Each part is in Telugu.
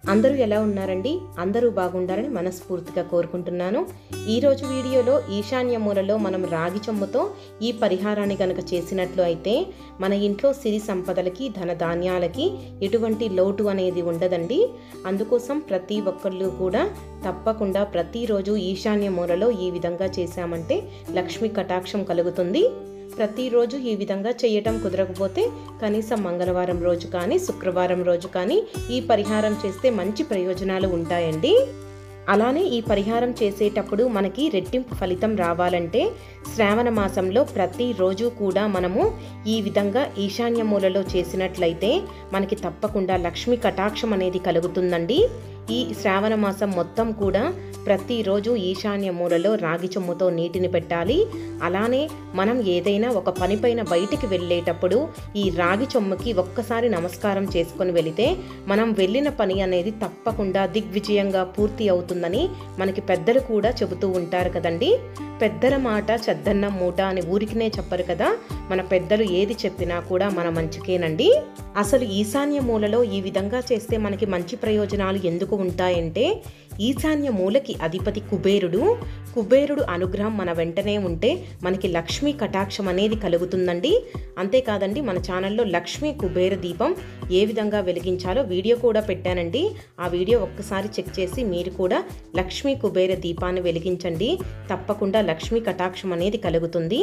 అందరూ ఎలా ఉన్నారండి? అందరూ బాగుండాలని మనస్ఫూర్తిగా కోరుకుంటున్నాను. ఈరోజు వీడియోలో ఈశాన్య మూలలో మనం రాగి చెంబుతో ఈ పరిహారాన్ని కనుక చేసినట్లు అయితే మన ఇంట్లో సిరి సంపదలకి ధనధాన్యాలకి ఎటువంటి లోటు అనేది ఉండదండి. అందుకోసం ప్రతి ఒక్కళ్ళు కూడా తప్పకుండా ప్రతిరోజు ఈశాన్య మూలలో ఈ విధంగా చేశామంటే లక్ష్మీ కటాక్షం కలుగుతుంది. ప్రతిరోజు ఈ విధంగా చేయటం కుదరకపోతే కనీసం మంగళవారం రోజు కానీ శుక్రవారం రోజు కానీ ఈ పరిహారం చేస్తే మంచి ప్రయోజనాలు ఉంటాయండి. అలానే ఈ పరిహారం చేసేటప్పుడు మనకి రెట్టింపు ఫలితం రావాలంటే శ్రావణ మాసంలో ప్రతిరోజు కూడా మనము ఈ విధంగా ఈశాన్య మూలలో చేసినట్లయితే మనకి తప్పకుండా లక్ష్మీ కటాక్షం అనేది కలుగుతుందండి. ఈ శ్రావణ మాసం మొత్తం కూడా ప్రతిరోజు ఈశాన్య మూలలో రాగి చెంబుతో నీటిని పెట్టాలి. అలానే మనం ఏదైనా ఒక పనిపైన బయటికి వెళ్ళేటప్పుడు ఈ రాగి చెంబుకి ఒక్కసారి నమస్కారం చేసుకొని వెళితే మనం వెళ్ళిన పని అనేది తప్పకుండా దిగ్విజయంగా పూర్తి అవుతుందని మనకి పెద్దలు కూడా చెబుతూ ఉంటారు కదండి. పెద్దల మాట చెద్దన్న మూట అని ఊరికినే చెప్పరు కదా, మన పెద్దలు ఏది చెప్పినా కూడా మన మంచికేనండి. అసలు ఈశాన్య మూలలో ఈ విధంగా చేస్తే మనకి మంచి ప్రయోజనాలు ఎందుకు ఉంటాయంటే ఈశాన్య మూలకి అధిపతి కుబేరుడు అనుగ్రహం మన వెంటనే ఉంటే మనకి లక్ష్మీ కటాక్షం అనేది కలుగుతుందండి. అంతేకాదండి, మన ఛానల్లో లక్ష్మీ కుబేర దీపం ఏ విధంగా వెలిగించాలో వీడియో కూడా పెట్టానండి. ఆ వీడియో ఒక్కసారి చెక్ చేసి మీరు కూడా లక్ష్మీ కుబేర దీపాన్ని వెలిగించండి. తప్పకుండా లక్ష్మీ కటాక్షం అనేది కలుగుతుంది.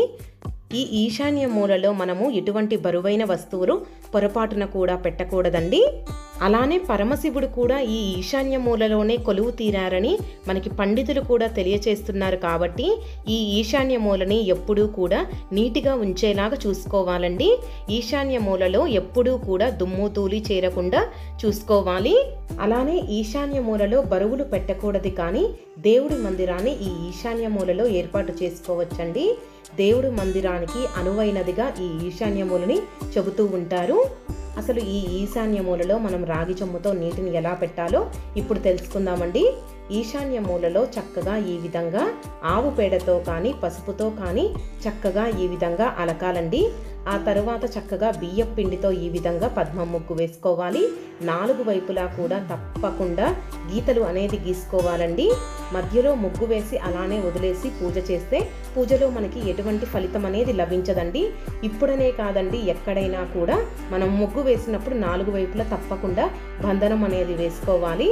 ఈ ఈశాన్య మూలలో మనము ఎటువంటి బరువైన వస్తువులు పొరపాటున కూడా పెట్టకూడదండి. అలానే పరమశివుడు కూడా ఈ ఈశాన్య మూలలోనే కొలువు తీరారని మనకి పండితులు కూడా తెలియచేస్తున్నారు. కాబట్టి ఈ ఈశాన్య మూలని ఎప్పుడూ కూడా నీటిగా ఉంచేలాగా చూసుకోవాలండి. ఈశాన్య మూలలో ఎప్పుడూ కూడా దుమ్ము ధూళి చేరకుండా చూసుకోవాలి. అలానే ఈశాన్య మూలలో బరువులు పెట్టకూడదు, కానీ దేవుడి మందిరాన్ని ఈ ఈశాన్య మూలలో ఏర్పాటు చేసుకోవచ్చండి. దేవుడి మందిరానికి అనువైనదిగా ఈ ఈశాన్య మూలని చెబుతూ ఉంటారు. అసలు ఈ ఈశాన్య మూలలో మనం రాగి చెంబుతో నీటిని ఎలా పెట్టాలో ఇప్పుడు తెలుసుకుందామండి. ఈశాన్య మూలలో చక్కగా ఈ విధంగా ఆవు పేడతో కానీ పసుపుతో కానీ చక్కగా ఈ విధంగా అలకాలండి. ఆ తరువాత చక్కగా బియ్యం పిండితో ఈ విధంగా పద్మం ముగ్గు వేసుకోవాలి. 4 వైపులా కూడా తప్పకుండా గీతలు అనేది గీసుకోవాలండి. మధ్యలో ముగ్గు వేసి అలానే వదిలేసి పూజ చేస్తే పూజలో మనకి ఎటువంటి ఫలితం అనేది లభించదండి. ఇప్పుడనే కాదండి, ఎక్కడైనా కూడా మనం ముగ్గు వేసినప్పుడు 4 వైపులా తప్పకుండా బంధనం అనేది వేసుకోవాలి.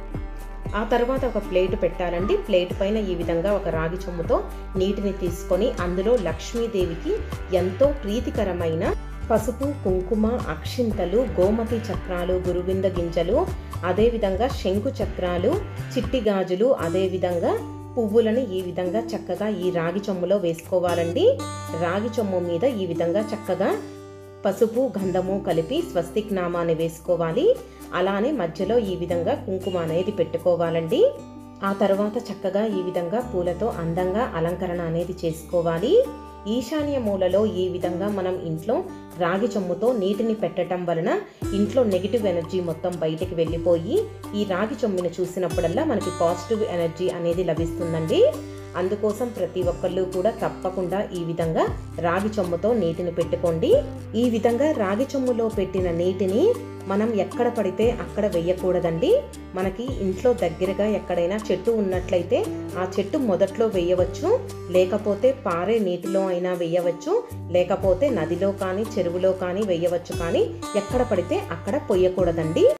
ఆ తర్వాత ఒక ప్లేట్ పెట్టాలండి. ప్లేట్ పైన ఈ విధంగా ఒక రాగి చెంబుతో నీటిని తీసుకొని అందులో లక్ష్మీదేవికి ఎంతో ప్రీతికరమైన పసుపు, కుంకుమ, అక్షింతలు, గోమతి చక్రాలు, గురువింద గింజలు, అదేవిధంగా శంకు చక్రాలు, చిట్టి గాజులు, అదేవిధంగా పువ్వులను ఈ విధంగా చక్కగా ఈ రాగి చెంబులో వేసుకోవాలండి. రాగి చెంబు మీద ఈ విధంగా చక్కగా పసుపు గంధము కలిపి స్వస్తిక్ నామాన్ని వేసుకోవాలి. అలానే మధ్యలో ఈ విధంగా కుంకుమ అనేది పెట్టుకోవాలండి. ఆ తర్వాత చక్కగా ఈ విధంగా పూలతో అందంగా అలంకరణ అనేది చేసుకోవాలి. ఈశాన్య మూలలో ఈ విధంగా మనం ఇంట్లో రాగి చెంబుతో నీటిని పెట్టడం వలన ఇంట్లో నెగిటివ్ ఎనర్జీ మొత్తం బయటికి వెళ్ళిపోయి ఈ రాగి చెంబుని చూసినప్పుడల్లా మనకి పాజిటివ్ ఎనర్జీ అనేది లభిస్తుందండి. అందుకోసం ప్రతి ఒక్కళ్ళు కూడా తప్పకుండా ఈ విధంగా రాగి చెంబుతో నీటిని పెట్టుకోండి. ఈ విధంగా రాగి చెంబులో పెట్టిన నీటిని మనం ఎక్కడ పడితే అక్కడ వేయకూడదండి. మనకి ఇంట్లో దగ్గరగా ఎక్కడైనా చెట్టు ఉన్నట్లయితే ఆ చెట్టు మొదట్లో వేయవచ్చు, లేకపోతే పారే నీటిలో అయినా వేయవచ్చు, లేకపోతే నదిలో కానీ చెరువులో కానీ వేయవచ్చు, కానీ ఎక్కడ పడితే అక్కడ పొయ్యకూడదండి.